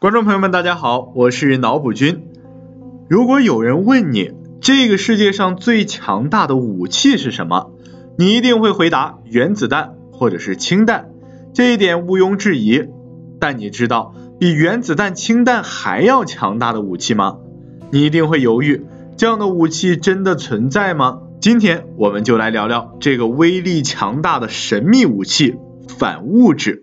观众朋友们，大家好，我是脑补君。如果有人问你这个世界上最强大的武器是什么，你一定会回答原子弹或者是氢弹，这一点毋庸置疑。但你知道比原子弹、氢弹还要强大的武器吗？你一定会犹豫，这样的武器真的存在吗？今天我们就来聊聊这个威力强大的神秘武器——反物质。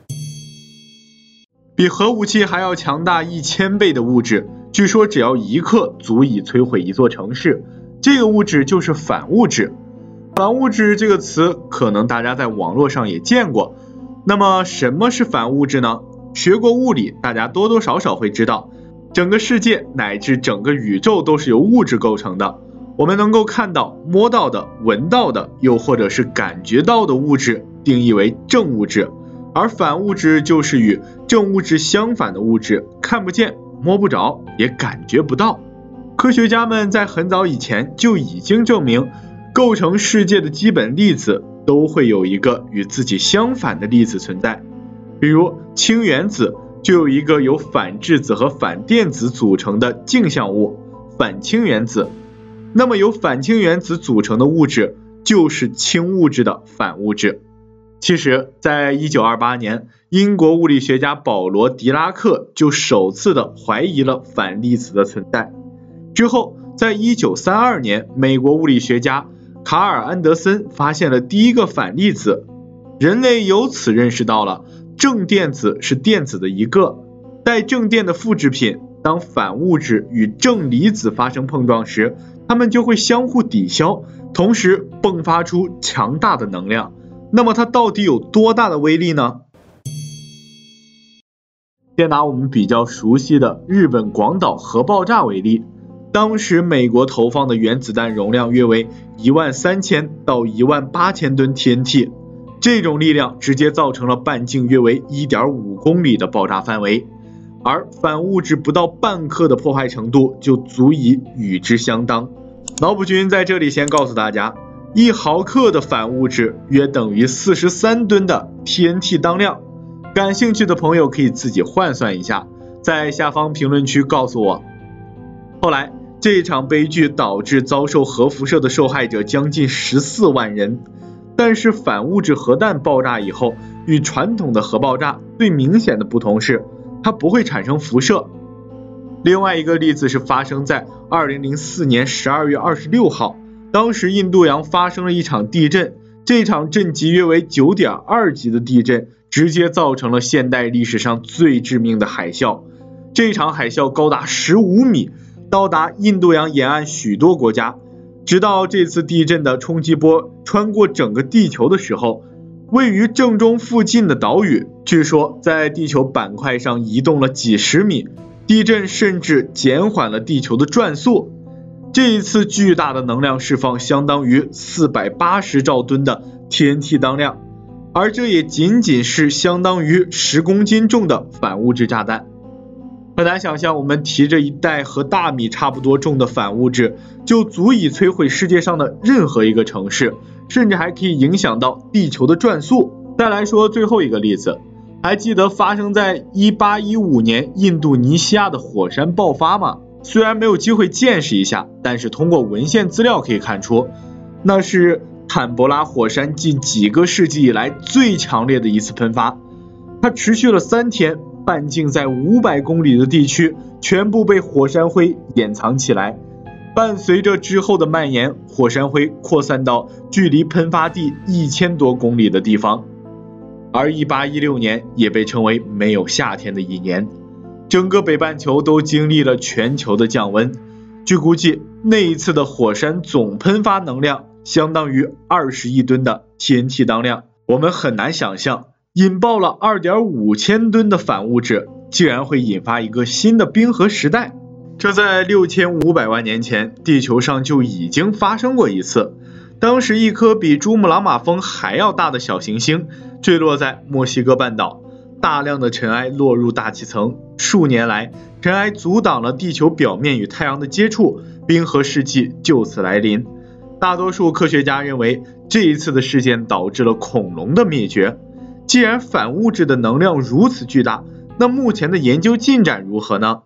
比核武器还要强大1000倍的物质，据说只要1克足以摧毁一座城市，这个物质就是反物质。反物质这个词可能大家在网络上也见过，那么什么是反物质呢？学过物理，大家多多少少会知道，整个世界乃至整个宇宙都是由物质构成的。我们能够看到、摸到的、闻到的，又或者是感觉到的物质，定义为正物质。而反物质就是与正物质相反的物质，看不见、摸不着，也感觉不到。科学家们在很早以前就已经证明，构成世界的基本粒子都会有一个与自己相反的粒子存在。比如氢原子就有一个由反质子和反电子组成的镜像物，反氢原子。那么由反氢原子组成的物质就是氢物质的反物质。其实在1928年，英国物理学家保罗·狄拉克就首次的怀疑了反粒子的存在。之后在1932年，美国物理学家卡尔·安德森发现了第一个反粒子，人类由此认识到了正电子是电子的一个，带正电的复制品，当反物质与正离子发生碰撞时，它们就会相互抵消，同时迸发出强大的能量。那么它到底有多大的威力呢？先拿我们比较熟悉的日本广岛核爆炸为例，当时美国投放的原子弹容量约为13000到18000吨 TNT， 这种力量直接造成了半径约为 1.5 公里的爆炸范围，而反物质不到半克的破坏程度就足以与之相当。脑补君在这里先告诉大家，1毫克的反物质约等于43吨的 TNT 当量，感兴趣的朋友可以自己换算一下，在下方评论区告诉我。后来这场悲剧导致遭受核辐射的受害者将近14万人，但是反物质核弹爆炸以后，与传统的核爆炸最明显的不同是，它不会产生辐射。另外一个例子是发生在2004年12月26号，当时印度洋发生了一场地震，这场震级约为 9.2 级的地震，直接造成了现代历史上最致命的海啸。这场海啸高达15米，到达印度洋沿岸许多国家。直到这次地震的冲击波穿过整个地球的时候，位于正中附近的岛屿，据说在地球板块上移动了几十米，地震甚至减缓了地球的转速。这一次巨大的能量释放相当于480兆吨的 TNT 当量，而这也仅仅是相当于10公斤重的反物质炸弹。很难想象，我们提着一袋和大米差不多重的反物质，就足以摧毁世界上的任何一个城市，甚至还可以影响到地球的转速。再来说最后一个例子，还记得发生在1815年印度尼西亚的火山爆发吗？虽然没有机会见识一下，但是通过文献资料可以看出，那是坦博拉火山近几个世纪以来最强烈的一次喷发。它持续了3天，半径在500公里的地区全部被火山灰掩藏起来。伴随着之后的蔓延，火山灰扩散到距离喷发地1000多公里的地方。而1816年也被称为没有夏天的一年。整个北半球都经历了全球的降温，据估计那一次的火山总喷发能量相当于20亿吨的 TNT 当量。我们很难想象，引爆了2.5千吨的反物质竟然会引发一个新的冰河时代。这在6500万年前地球上就已经发生过一次，当时一颗比珠穆朗玛峰还要大的小行星坠落在墨西哥半岛，大量的尘埃落入大气层，数年来尘埃阻挡了地球表面与太阳的接触，冰河世纪就此来临。大多数科学家认为这一次的事件导致了恐龙的灭绝。既然反物质的能量如此巨大， 那目前的研究进展如何呢？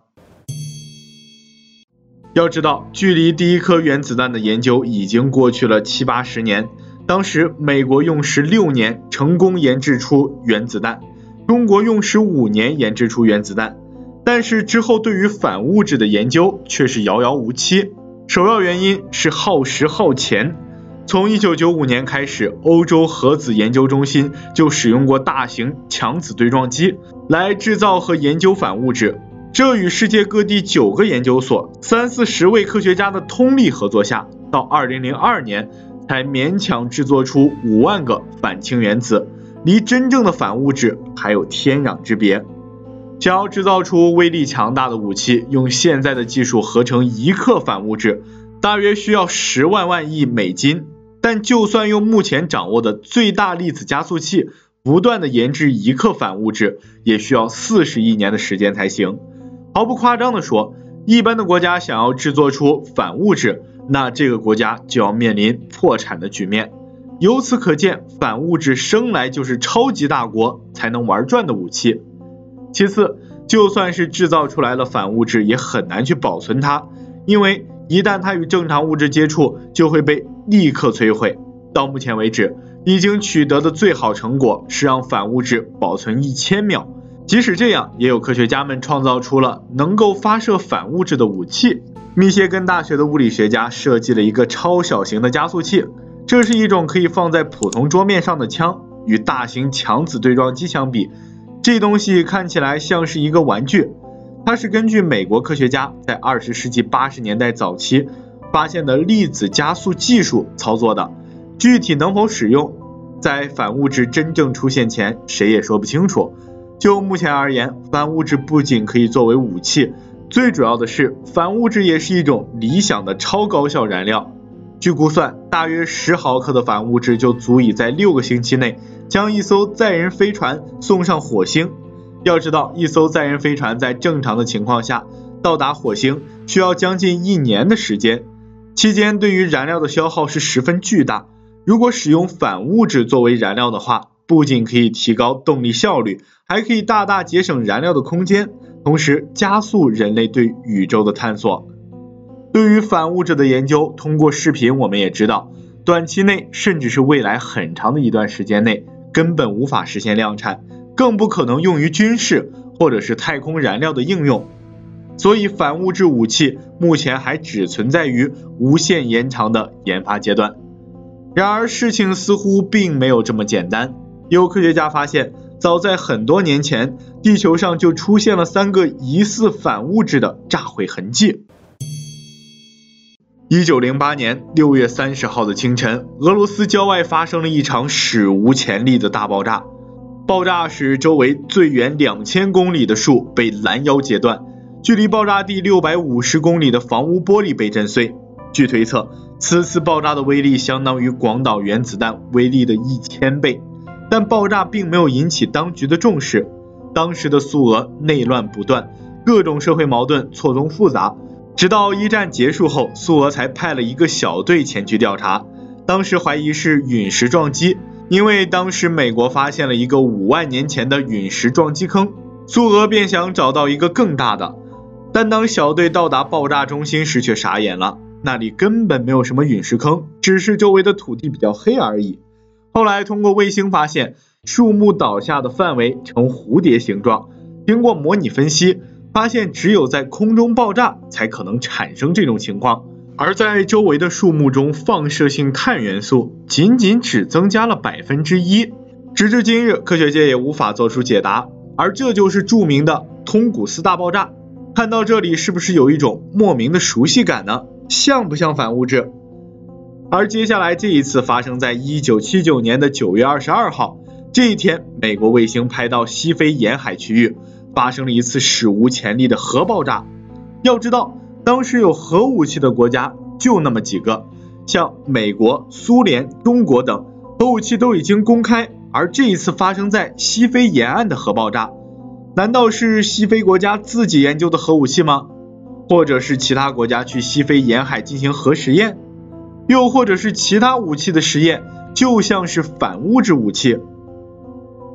要知道，距离第一颗原子弹的研究已经过去了70-80年，当时美国用时6年成功研制出原子弹，中国用时5年研制出原子弹，但是之后对于反物质的研究却是遥遥无期，首要原因是耗时耗钱。从1995年开始，欧洲核子研究中心就使用过大型强子对撞机来制造和研究反物质，这与世界各地9个研究所、30-40位科学家的通力合作下，到2002年才勉强制作出5万个反氢原子，离真正的反物质还有天壤之别。想要制造出威力强大的武器，用现在的技术合成1克反物质，大约需要10万亿美金。但就算用目前掌握的最大粒子加速器不断的研制1克反物质，也需要40亿年的时间才行。毫不夸张的说，一般的国家想要制作出反物质，那这个国家就要面临破产的局面。由此可见，反物质生来就是超级大国才能玩转的武器。其次，就算是制造出来了反物质，也很难去保存它，因为一旦它与正常物质接触，就会被立刻摧毁。到目前为止，已经取得的最好成果是让反物质保存1000秒。即使这样，也有科学家们创造出了能够发射反物质的武器。密歇根大学的物理学家设计了一个超小型的加速器，这是一种可以放在普通桌面上的枪，与大型强子对撞机相比，这东西看起来像是一个玩具。它是根据美国科学家在20世纪80年代早期发现的粒子加速技术操作的，具体能否使用，在反物质真正出现前谁也说不清楚。就目前而言，反物质不仅可以作为武器，最主要的是反物质也是一种理想的超高效燃料。据估算，大约10毫克的反物质就足以在6个星期内将一艘载人飞船送上火星。要知道，一艘载人飞船在正常的情况下到达火星需要将近1年的时间，期间对于燃料的消耗是十分巨大。如果使用反物质作为燃料的话，不仅可以提高动力效率，还可以大大节省燃料的空间，同时加速人类对宇宙的探索。对于反物质的研究，通过视频我们也知道，短期内甚至是未来很长的一段时间内根本无法实现量产，更不可能用于军事或者是太空燃料的应用。所以反物质武器目前还只存在于无限延长的研发阶段。然而事情似乎并没有这么简单，有科学家发现，早在很多年前，地球上就出现了3个疑似反物质的炸毁痕迹。1908年6月30号的清晨，俄罗斯郊外发生了一场史无前例的大爆炸。爆炸使周围最远2000公里的树被拦腰截断，距离爆炸地650公里的房屋玻璃被震碎。据推测，此次爆炸的威力相当于广岛原子弹威力的1000倍，但爆炸并没有引起当局的重视。当时的苏俄内乱不断，各种社会矛盾错综复杂，直到一战结束后，苏俄才派了一个小队前去调查，当时怀疑是陨石撞击，因为当时美国发现了一个5万年前的陨石撞击坑，苏俄便想找到一个更大的。但当小队到达爆炸中心时却傻眼了，那里根本没有什么陨石坑，只是周围的土地比较黑而已。后来通过卫星发现，树木倒下的范围呈蝴蝶形状，经过模拟分析，发现只有在空中爆炸才可能产生这种情况，而在周围的树木中放射性碳元素仅只增加了1%。直至今日，科学界也无法做出解答，而这就是著名的通古斯大爆炸。看到这里，是不是有一种莫名的熟悉感呢？像不像反物质？而接下来这一次发生在1979年的9月22号，这一天美国卫星拍到西非沿海区域发生了一次史无前例的核爆炸。要知道，当时有核武器的国家就那么几个，像美国、苏联、中国等，核武器都已经公开，而这一次发生在西非沿岸的核爆炸，难道是西非国家自己研究的核武器吗？或者是其他国家去西非沿海进行核实验？又或者是其他武器的实验就像是反物质武器？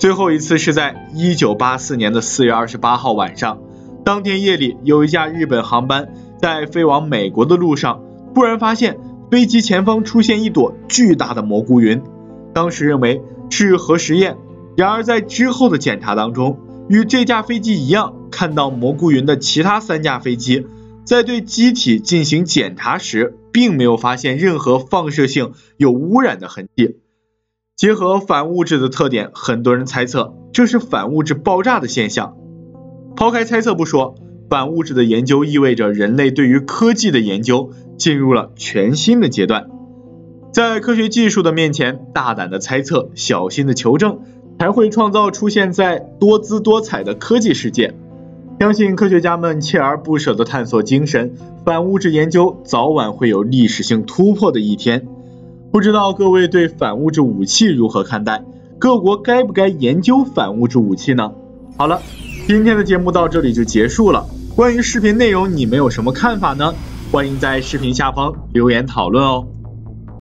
最后一次是在1984年的4月28号晚上，当天夜里有一架日本航班在飞往美国的路上，突然发现飞机前方出现一朵巨大的蘑菇云，当时认为是核实验，然而在之后的检查当中，与这架飞机一样，看到蘑菇云的其他3架飞机在对机体进行检查时，并没有发现任何放射性有污染的痕迹。结合反物质的特点，很多人猜测这是反物质爆炸的现象。抛开猜测不说，反物质的研究意味着人类对于科技的研究进入了全新的阶段。在科学技术的面前，大胆的猜测，小心的求证，才会创造出现在多姿多彩的科技世界。相信科学家们锲而不舍的探索精神，反物质研究早晚会有历史性突破的一天。不知道各位对反物质武器如何看待？各国该不该研究反物质武器呢？好了，今天的节目到这里就结束了。关于视频内容，你们有什么看法呢？欢迎在视频下方留言讨论哦。